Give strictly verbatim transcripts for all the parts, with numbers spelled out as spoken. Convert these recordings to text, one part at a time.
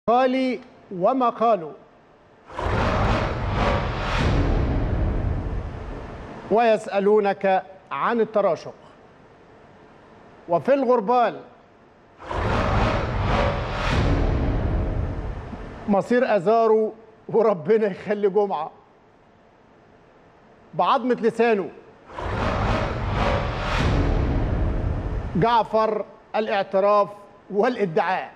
قالي وما قالوا ويسألونك عن التراشق وفي الغربال مصير أزاره وربنا يخلي جمعة بعضمة لسانه جعفر الاعتراف والادعاء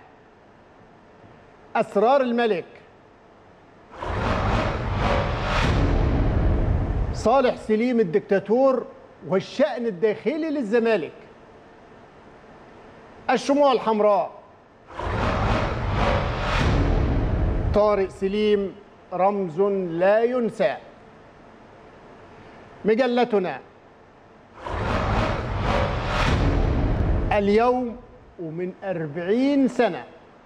أسرار الملك صالح سليم الدكتاتور والشأن الداخلي للزمالك الشموع الحمراء طارق سليم رمز لا ينسى مجلتنا اليوم ومن أربعين سنة.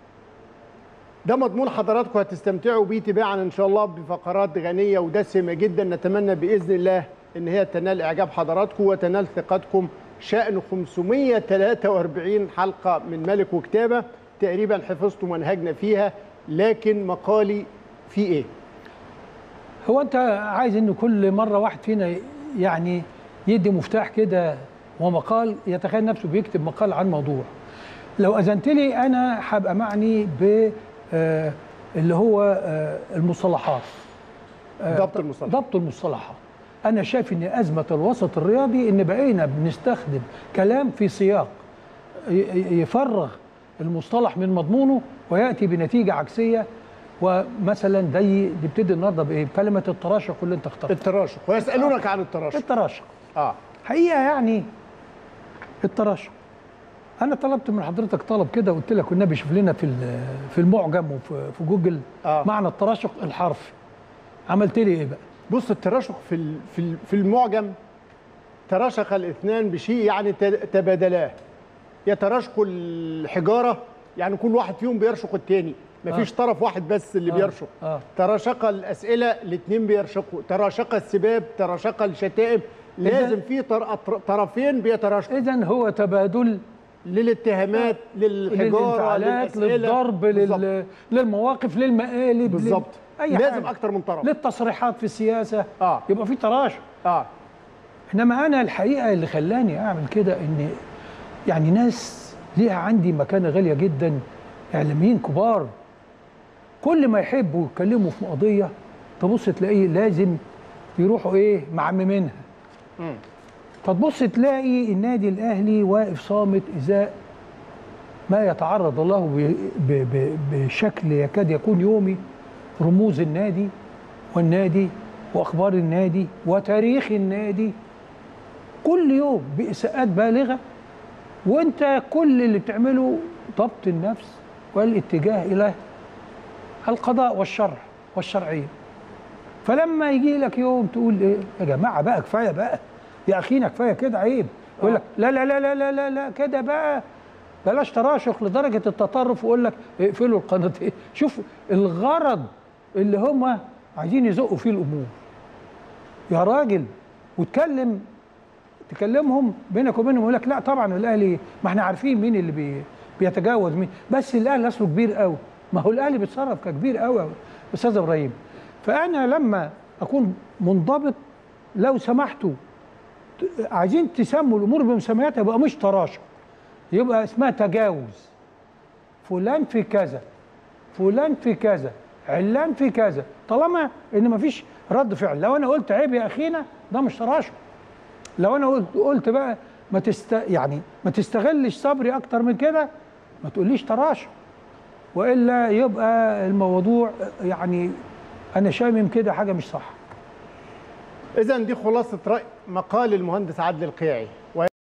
ده مضمون حضراتكم هتستمتعوا بيه تباعا ان شاء الله بفقرات غنيه ودسمه جدا، نتمنى باذن الله ان هي تنال اعجاب حضراتكم وتنال ثقتكم. شأن خمسمائة وثلاثة وأربعين حلقه من ملك وكتابه تقريبا حفظتوا منهجنا فيها، لكن مقالي في ايه؟ هو انت عايز ان كل مره واحد فينا يعني يدي مفتاح كده ومقال يتخيل نفسه بيكتب مقال عن موضوع. لو اذنت لي انا هبقى معني ب آه اللي هو آه المصطلحات، آه ضبط المصطلحات ضبط المصطلحات. انا شايف ان ازمه الوسط الرياضي ان بقينا بنستخدم كلام في سياق يفرغ المصطلح من مضمونه وياتي بنتيجه عكسيه. ومثلا دي نبتدي النهارده بايه؟ بكلمه التراشق اللي انت اخترتها. التراشق ويسالونك عن التراشق. التراشق اه حقيقه يعني التراشق أنا طلبت من حضرتك طلب كده وقلت لك والنبي شوف لنا في في المعجم وفي في جوجل آه. معنى التراشق الحرفي. عملت لي إيه بقى؟ بص، التراشق في في في المعجم تراشق الاثنان بشيء يعني تبادلاه. يتراشقوا الحجارة يعني كل واحد فيهم بيرشق الثاني، مفيش آه. طرف واحد بس اللي آه. بيرشق. آه. تراشق الأسئلة الاثنين بيرشقوا، تراشق السباب، تراشق الشتائم، لازم في طرفين بيتراشقوا. إذن هو تبادل للاتهامات، للحجاره، للضرب، لل... للمواقف، للمقالب بالظبط. لل... لازم اكتر من طرف، للتصريحات في السياسه آه. يبقى في تراشق. اه انما انا الحقيقه اللي خلاني اعمل كده ان يعني ناس ليها عندي مكانه غاليه جدا، اعلاميين كبار، كل ما يحبوا يتكلموا في قضيه تبص تلاقيه لازم يروحوا ايه معممينها. امم فتبص تلاقي النادي الاهلي واقف صامت ازاء ما يتعرض له بشكل يكاد يكون يومي رموز النادي والنادي واخبار النادي وتاريخ النادي كل يوم باساءات بالغه، وانت كل اللي بتعمله ضبط النفس والاتجاه الى القضاء والشرع والشرعيه. فلما يجي لك يوم تقول ايه يا جماعه بقى كفايه بقى يا اخينا كفايه كده عيب، يقول لك لا لا لا لا لا لا, لا كده بقى بلاش تراشق لدرجه التطرف، ويقول لك اقفلوا القناتين. شوف الغرض اللي هم عايزين يزقوا فيه الامور يا راجل، وتكلم تكلمهم بينك وبينهم يقول لك لا طبعا الاهلي ما احنا عارفين مين اللي بي بيتجاوز مين، بس الاهلي اصله كبير قوي. ما هو الاهلي بيتصرف ككبير قوي استاذ ابراهيم. فانا لما اكون منضبط لو سمحتوا عايزين تسموا الامور بمسمياتها يبقى مش تراشق، يبقى اسمها تجاوز. فلان في كذا، فلان في كذا، علان في كذا، طالما ان مفيش رد فعل. لو انا قلت عيب يا اخينا ده مش تراشق. لو انا قلت قلت بقى ما تست يعني ما تستغلش صبري اكتر من كده ما تقوليش تراشق، والا يبقى الموضوع يعني انا شامم كده حاجه مش صح. إذن دي خلاصة رأي مقال المهندس عادل القيعي.